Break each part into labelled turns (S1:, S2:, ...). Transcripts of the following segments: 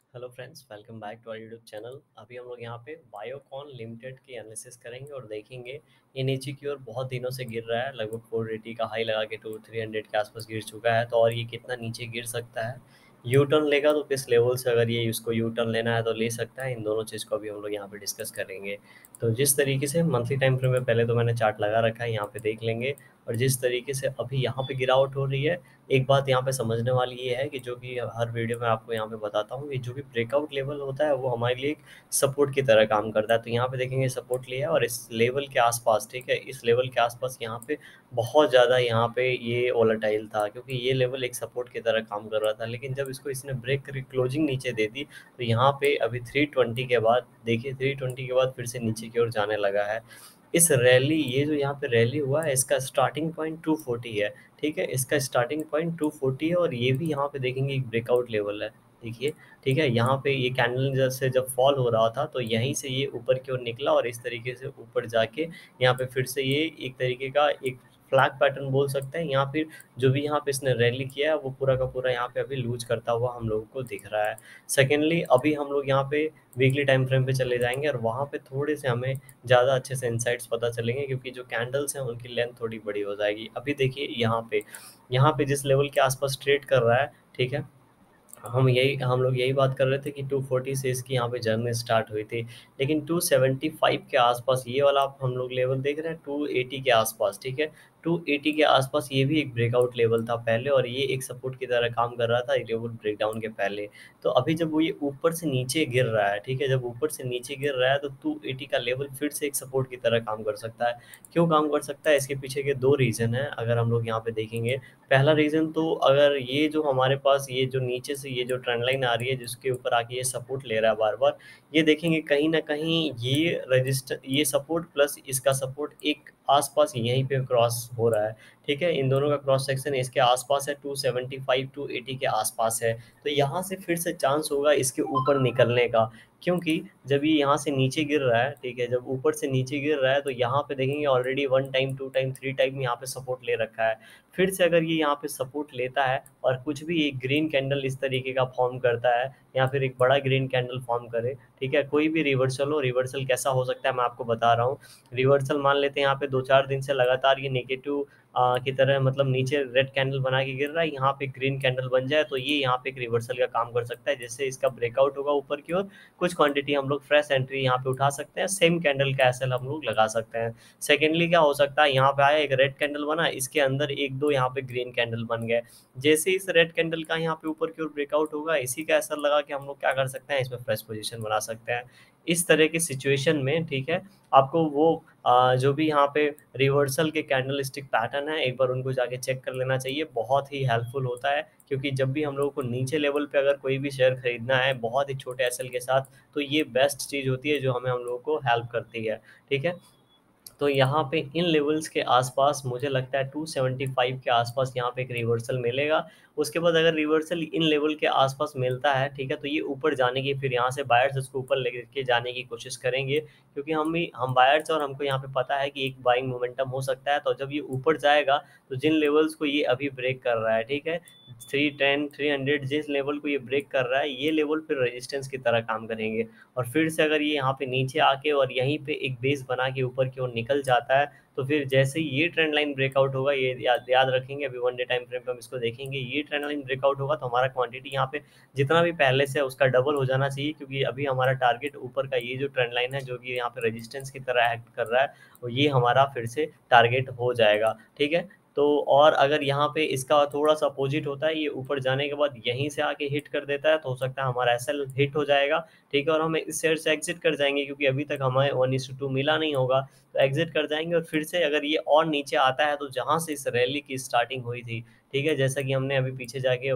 S1: Hello friends, welcome back to our YouTube channel. अभी हम लोग यहाँ पे बायोकॉन लिमिटेड की एनालिसिस करेंगे और देखेंगे ये नीचे की ओर बहुत दिनों से गिर रहा है। लगभग 480 का हाई लगा के 300 के आसपास गिर चुका है। तो और ये कितना नीचे गिर सकता है, यू टर्न लेगा तो किस लेवल से, अगर ये इसको यू टर्न लेना है तो ले सकता है। इन दोनों चीज़ को अभी हम लोग यहाँ पे डिस्कस करेंगे। तो जिस तरीके से मंथली टाइम फ्रेम में पहले तो मैंने चार्ट लगा रखा है, यहाँ पे देख लेंगे। और जिस तरीके से अभी यहाँ पे गिरावट हो रही है, एक बात यहाँ पे समझने वाली ये है कि जो कि हर वीडियो में आपको यहाँ पे बताता हूँ कि जो भी ब्रेकआउट लेवल होता है वो हमारे लिए एक सपोर्ट की तरह काम करता है। तो यहाँ पे देखेंगे सपोर्ट लिया है और इस लेवल के आसपास, ठीक है, इस लेवल के आसपास यहाँ पे बहुत ज़्यादा यहाँ पे ये वोलेटाइल था, क्योंकि ये लेवल एक सपोर्ट की तरह काम कर रहा था। लेकिन जब इसको इसने ब्रेक करके क्लोजिंग नीचे दे दी तो यहाँ पे अभी 320 के बाद देखिए, 320 के बाद फिर से नीचे की ओर जाने लगा है। इस रैली, ये जो यहाँ पे रैली हुआ है, इसका स्टार्टिंग पॉइंट 240 है। ठीक है, इसका स्टार्टिंग पॉइंट 240 है और ये भी यहाँ पे देखेंगे एक ब्रेकआउट लेवल है। देखिए, ठीक है, यहाँ पे ये कैंडल जैसे जब फॉल हो रहा था तो यहीं से ये ऊपर की ओर निकला और इस तरीके से ऊपर जाके यहाँ पे फिर से ये एक तरीके का एक फ्लैग पैटर्न बोल सकते हैं। यहाँ फिर जो भी यहाँ पे इसने रैली किया है वो पूरा का पूरा यहाँ पे अभी लूज करता हुआ हम लोगों को दिख रहा है। सेकेंडली, अभी हम लोग यहाँ पे वीकली टाइम फ्रेम पे चले जाएंगे और वहाँ पे थोड़े से हमें ज़्यादा अच्छे से इंसाइट्स पता चलेंगे, क्योंकि जो कैंडल्स हैं उनकी लेंथ थोड़ी बड़ी हो जाएगी। अभी देखिए यहाँ पे जिस लेवल के आसपास ट्रेड कर रहा है, ठीक है, हम लोग यही बात कर रहे थे कि 240 से इसकी यहाँ पे जर्नी स्टार्ट हुई थी। लेकिन 275 के आसपास ये वाला आप हम लोग लेवल देख रहे हैं, 280 के आसपास, ठीक है, 280 के आसपास ये भी एक ब्रेकआउट लेवल था पहले और ये एक सपोर्ट की तरह काम कर रहा था लेवल ब्रेकडाउन के पहले। तो अभी जब वो ये ऊपर से नीचे गिर रहा है, ठीक है, जब ऊपर से नीचे गिर रहा है तो 280 का लेवल फिर से एक सपोर्ट की तरह काम कर सकता है। क्यों काम कर सकता है, इसके पीछे के दो रीज़न हैं अगर हम लोग यहाँ पे देखेंगे। पहला रीज़न तो, अगर ये जो हमारे पास ये जो नीचे से ये जो ट्रेंड लाइन आ रही है जिसके ऊपर आके ये सपोर्ट ले रहा है बार बार, ये देखेंगे कहीं ना कहीं ये सपोर्ट प्लस इसका सपोर्ट एक आसपास यहीं पे क्रॉस हो रहा है। ठीक है, इन दोनों का क्रॉस सेक्शन इसके आसपास है, 275 280 के आसपास है। तो यहाँ से फिर से चांस होगा इसके ऊपर निकलने का, क्योंकि जब ये यहाँ से नीचे गिर रहा है, ठीक है, जब ऊपर से नीचे गिर रहा है तो यहाँ पे देखेंगे ऑलरेडी 1 टाइम 2 टाइम 3 टाइम यहाँ पे सपोर्ट ले रखा है। फिर से अगर ये यहाँ पे सपोर्ट लेता है और कुछ भी एक ग्रीन कैंडल इस तरीके का फॉर्म करता है या फिर एक बड़ा ग्रीन कैंडल फॉर्म करे, ठीक है, कोई भी रिवर्सल हो, रिवर्सल कैसा हो सकता है मैं आपको बता रहा हूँ। रिवर्सल मान लेते हैं यहाँ पे 2-4 दिन से लगातार ये नेगेटिव की तरह, मतलब नीचे रेड कैंडल बना के गिर रहा है, यहाँ पे ग्रीन कैंडल बन जाए तो ये यहाँ पे एक रिवर्सल का काम कर सकता है। जैसे इसका ब्रेकआउट होगा ऊपर की ओर, कुछ क्वांटिटी हम लोग फ्रेश एंट्री यहाँ पे उठा सकते हैं, सेम कैंडल का एसएल हम लोग लगा सकते हैं। सेकेंडली क्या हो सकता है, यहाँ पे आया एक रेड कैंडल बना, इसके अंदर एक दो यहाँ पे ग्रीन कैंडल बन गए। जैसे इस रेड कैंडल का यहाँ पे ऊपर की ओर ब्रेकआउट होगा, इसी का असर लगा के हम लोग क्या कर सकते हैं, इसमें फ्रेश पोजीशन बना सकते हैं। इस तरह की सिचुएशन में, ठीक है, आपको वो जो भी यहाँ पे रिवर्सल के कैंडल स्टिक पैटर्न है एक बार उनको जाके चेक कर लेना चाहिए, बहुत ही हेल्पफुल होता है। क्योंकि जब भी हम लोगों को नीचे लेवल पे अगर कोई भी शेयर खरीदना है बहुत ही छोटे एसएल के साथ, तो ये बेस्ट चीज़ होती है जो हमें हम लोगों को हेल्प करती है। ठीक है, तो यहाँ पे इन लेवल्स के आसपास मुझे लगता है 275 के आसपास यहाँ पे एक रिवर्सल मिलेगा। उसके बाद अगर रिवर्सल इन लेवल के आसपास मिलता है, ठीक है, तो ये ऊपर जाने की, फिर यहाँ से बायर्स इसको ऊपर लेके जाने की कोशिश करेंगे, क्योंकि हम बायर्स और हमको यहाँ पे पता है कि एक बाइंग मोमेंटम हो सकता है। तो जब ये ऊपर जाएगा तो जिन लेवल्स को ये अभी ब्रेक कर रहा है, ठीक है, 310 300 जिस लेवल को ये ब्रेक कर रहा है, ये लेवल फिर रेजिस्टेंस की तरह काम करेंगे। और फिर से अगर ये यहाँ पे नीचे आके और यहीं पे एक बेस बना के ऊपर की ओर निकल जाता है, तो फिर जैसे ही ये ट्रेंड लाइन ब्रेकआउट होगा, ये याद याद रखेंगे, अभी 1 डे टाइम फ्रेम पे हम इसको देखेंगे, ये ट्रेंड लाइन ब्रेकआउट होगा तो हमारा क्वांटिटी यहाँ पे जितना भी पहले से है उसका डबल हो जाना चाहिए, क्योंकि अभी हमारा टारगेट ऊपर का ये जो ट्रेंड लाइन है जो कि यहाँ पे रेजिस्टेंस की तरह एक्ट कर रहा है, और ये हमारा फिर से टारगेट हो जाएगा। ठीक है, तो और अगर यहाँ पे इसका थोड़ा सा अपोजिट होता है, ये ऊपर जाने के बाद यहीं से आके हिट कर देता है, तो हो सकता है हमारा एसएल हिट हो जाएगा। ठीक है, और हम इस शेयर से एग्जिट कर जाएंगे, क्योंकि अभी तक हमें 1:2 मिला नहीं होगा, तो एग्जिट कर जाएंगे। और फिर से अगर ये और नीचे आता है तो जहाँ से इस रैली की स्टार्टिंग हुई थी, ठीक है, जैसा कि हमने अभी पीछे जाके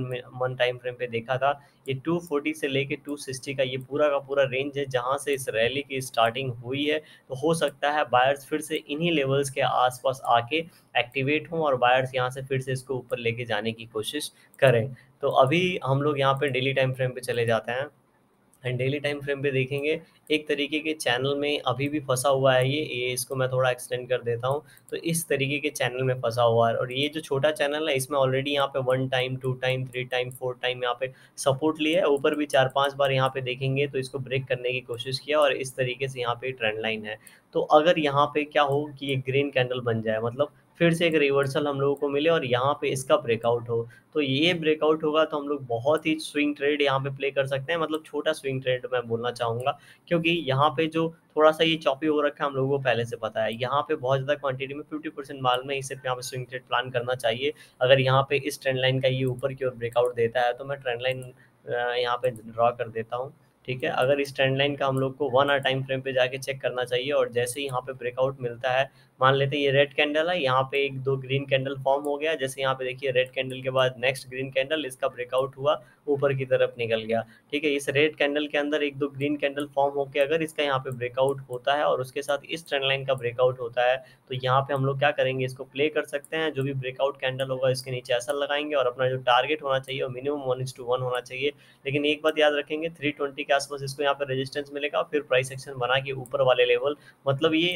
S1: वन टाइम फ्रेम पे देखा था, ये 240 से लेके 260 का ये पूरा का पूरा रेंज है जहाँ से इस रैली की स्टार्टिंग हुई है। तो हो सकता है बायर्स फिर से इन्हीं लेवल्स के आसपास आके एक्टिवेट हों और बायर्स यहाँ से फिर से इसको ऊपर लेके जाने की कोशिश करें। तो अभी हम लोग यहाँ पे डेली टाइम फ्रेम पे चले जाते हैं। एंड डेली टाइम फ्रेम पे देखेंगे एक तरीके के चैनल में अभी भी फंसा हुआ है ये इसको मैं थोड़ा एक्सटेंड कर देता हूँ। तो इस तरीके के चैनल में फंसा हुआ है और ये जो छोटा चैनल है इसमें ऑलरेडी यहाँ पे 1 टाइम 2 टाइम 3 टाइम 4 टाइम यहाँ पे सपोर्ट लिया है, ऊपर भी 4-5 बार यहाँ पे देखेंगे तो इसको ब्रेक करने की कोशिश किया और इस तरीके से यहाँ पे ट्रेंड लाइन है। तो अगर यहाँ पे क्या हो कि ये ग्रीन कैंडल बन जाए, मतलब फिर से एक रिवर्सल हम लोगों को मिले और यहाँ पे इसका ब्रेकआउट हो, तो ये ब्रेकआउट होगा तो हम लोग बहुत ही स्विंग ट्रेड यहाँ पे प्ले कर सकते हैं, मतलब छोटा स्विंग ट्रेड मैं बोलना चाहूँगा, क्योंकि यहाँ पे जो थोड़ा-सा ये चॉपी हो रखा है हम लोगों को पहले से पता है। यहाँ पे बहुत ज़्यादा क्वांटिटी में 50% माल में ही सिर्फ यहाँ पे स्विंग ट्रेड प्लान करना चाहिए। अगर यहाँ पे इस ट्रेंड लाइन का ये ऊपर की ओर ब्रेकआउट देता है तो मैं ट्रेंड लाइन यहाँ पे ड्रॉ कर देता हूँ, ठीक है। अगर इस ट्रेंड लाइन का हम लोग को 1 आवर टाइम फ्रेम पे जाके चेक करना चाहिए और जैसे ही यहाँ पे ब्रेकआउट मिलता है, मान लेते हैं ये रेड कैंडल है, यहाँ पे 1-2 ग्रीन कैंडल फॉर्म हो गया, जैसे यहाँ पे देखिए रेड कैंडल के बाद नेक्स्ट ग्रीन कैंडल, इसका ब्रेकआउट हुआ, ऊपर की तरफ निकल गया, ठीक है। इस रेड कैंडल के अंदर 1-2 ग्रीन कैंडल फॉर्म होके अगर इसका यहाँ पे ब्रेकआउट होता है और उसके साथ इस ट्रेंड लाइन का ब्रेकआउट होता है, तो यहाँ पे हम लोग क्या करेंगे, इसको प्ले कर सकते हैं। जो भी ब्रेकआउट कैंडल होगा इसके नीचे ऐसा लगाएंगे और अपना जो टारगेट होना चाहिए वो मिनिमम 1:1 होना चाहिए। लेकिन एक बात याद रखेंगे, 320 के आसपास इसको यहाँ पे रेजिस्टेंस मिलेगा, फिर प्राइस एक्शन बना के ऊपर वाले लेवल, मतलब ये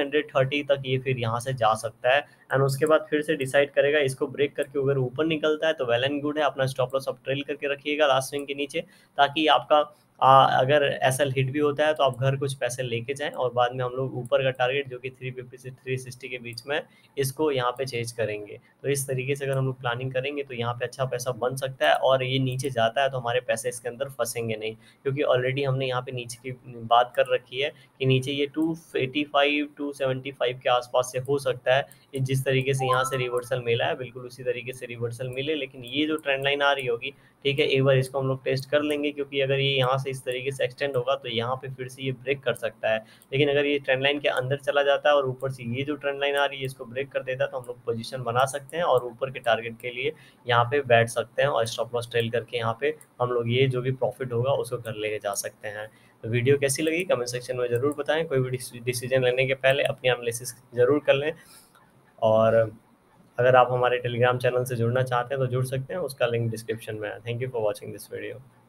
S1: 330 तक ये फिर यहाँ से जा सकता है एंड उसके बाद फिर से डिसाइड करेगा। इसको ब्रेक करके अगर ऊपर निकलता है तो वेल एंड गुड है, अपना स्टॉप लॉस आप ट्रेल करके रखिएगा लास्ट स्विंग के नीचे, ताकि आपका अगर एसएल हिट भी होता है तो आप घर कुछ पैसे लेके जाएं और बाद में हम लोग ऊपर का टारगेट जो कि 350 से 360 के बीच में, इसको यहाँ पे चेज करेंगे। तो इस तरीके से अगर हम लोग प्लानिंग करेंगे तो यहाँ पे अच्छा पैसा बन सकता है और ये नीचे जाता है तो हमारे पैसे इसके अंदर फंसेंगे नहीं, क्योंकि ऑलरेडी हमने यहाँ पे नीचे की बात कर रखी है कि नीचे ये 285 275 के आसपास से हो सकता है। जिस तरीके से यहाँ से रिवर्सल मिला है बिल्कुल उसी तरीके से रिवर्सल मिले, लेकिन ये जो ट्रेंड लाइन आ रही होगी, ठीक है, एक बार इसको हम लोग टेस्ट कर लेंगे, क्योंकि अगर ये यहाँ से इस तरीके से एक्सटेंड होगा तो यहाँ पे फिर से ये ब्रेक कर सकता है। लेकिन अगर ये ट्रेंड लाइन के अंदर चला जाता है और ऊपर से ये जो ट्रेंड लाइन आ रही है इसको ब्रेक कर देता है, तो हम लोग पोजीशन बना सकते हैं और ऊपर के टारगेट के लिए यहाँ पे बैठ सकते हैं और स्टॉप लॉस ट्रेल करके यहाँ पे हम लोग ये जो भी प्रॉफिट होगा उसको घर लेके जा सकते हैं। तो वीडियो कैसी लगी कमेंट सेक्शन में ज़रूर बताएं। कोई भी डिसीजन लेने के पहले अपनी एनालिसिस ज़रूर कर लें और अगर आप हमारे टेलीग्राम चैनल से जुड़ना चाहते हैं तो जुड़ सकते हैं, उसका लिंक डिस्क्रिप्शन में है। Thank you for watching this video.